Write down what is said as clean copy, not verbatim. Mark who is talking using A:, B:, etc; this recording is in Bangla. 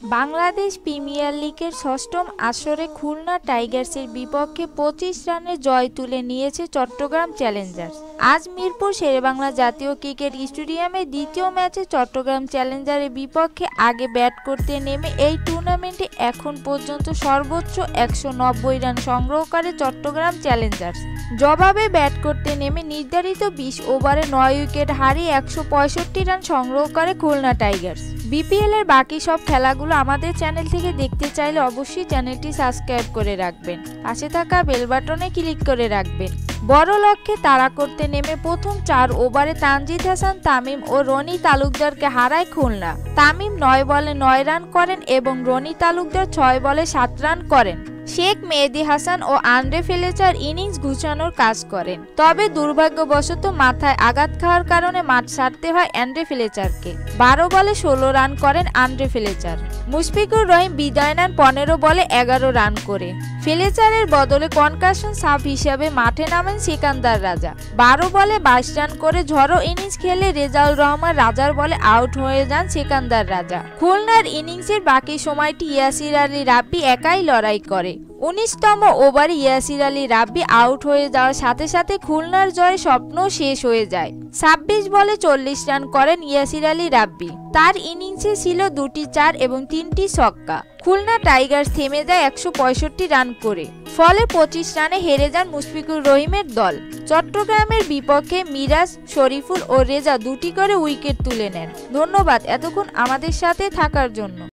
A: বাংলাদেশ প্রিমিয়ার লিগের ষষ্ঠম আসরে খুলনা টাইগার্সের বিপক্ষে ২৫ রানের জয় তুলে নিয়েছে চট্টগ্রাম চ্যালেঞ্জার্স। আজ মিরপুর শেরেবাংলা জাতীয় ক্রিকেট স্টেডিয়ামে দ্বিতীয় ম্যাচে চট্টগ্রাম চ্যালেঞ্জার্সের বিপক্ষে আগে ব্যাট করতে নেমে এই টুর্নামেন্টে এখন পর্যন্ত সর্বোচ্চ ১৯০ রান সংগ্রহ করে চট্টগ্রাম চ্যালেঞ্জার্স। জবাবে ব্যাট করতে নেমে নির্ধারিত ২০ ওভারে ৯ উইকেট হারিয়ে ১৬৫ রান সংগ্রহ করে খুলনা টাইগার্স। বিপিএল এর বাকি সব খেলাগুলো আমাদের চ্যানেল থেকে দেখতে চাইলে অবশ্যই চ্যানেলটি সাবস্ক্রাইব করে রাখবেন, পাশে থাকা বেল বাটনে ক্লিক করে রাখবেন। বড় লক্ষ্যে তাড়া করতে নেমে প্রথম ৪ ওভারে তানজিদ হাসান তামিম ও রনি তালুকদারকে হারায় খুলনা। তামিম ৯ বলে ৯ রান করেন এবং রনি তালুকদার ৬ বলে ৭ রান করেন। শেখ মেহেদী হাসান ও আন্দ্রে ফ্লেচার ইনিংস ঘুচানোর কাজ করেন, তবে দুর্ভাগ্যবশত মাথায় আঘাত খাওয়ার কারণে মাঠ ছাড়তে হয় আন্দ্রে ফ্লেচারকে। ১২ বলে ১৬ রান করেন আন্দ্রে ফ্লেচার। মুশফিকুর রহিম বিদায় নেন ১৫ বলে ১১ রান করে। ফ্লেচারের বদলে কনকাশন সাব হিসাবে মাঠে নামেন সিকান্দার রাজা। ১২ বলে ২২ রান করে ঝড়ো ইনিংস খেলে রেজাউল রহমান রাজার বলে আউট হয়ে যান সিকান্দার রাজা। খুলনার ইনিংসের বাকি সময়টি ইয়াসির আলী রাব্বি একাই লড়াই করে। ১৯তম ওভারে ইয়াসির আলী রাব্বি আউট হয়ে যাওয়ার সাথে সাথে খুলনার জয়ের স্বপ্ন শেষ হয়ে যায়। ২৬ বলে ৪০ রান করেন ইয়াসির আলী রাব্বি। তার ইনিংসে ছিল ২টি ৪ এবং ৩টি ছক্কা। খুলনা টাইগার্স থেমে যায় ১৬৫ রান করে, ফলে ২৫ রানে হেরে যান মুশফিকুর রহিমের দল। চট্টগ্রামের বিপক্ষে মিরাজ, শরীফুল ও রেজা দুটি করে উইকেট তুলে নেন। ধন্যবাদ এতক্ষণ আমাদের সাথে থাকার জন্য।